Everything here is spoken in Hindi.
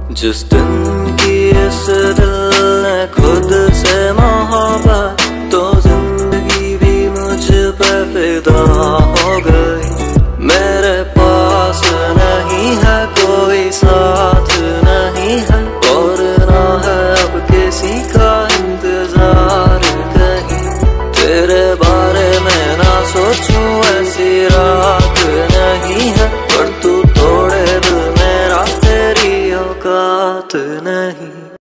जिस दिन की इस दिल ने खुद से मोहब्बत, तो जिंदगी भी मुझ पे फिदा हो गई।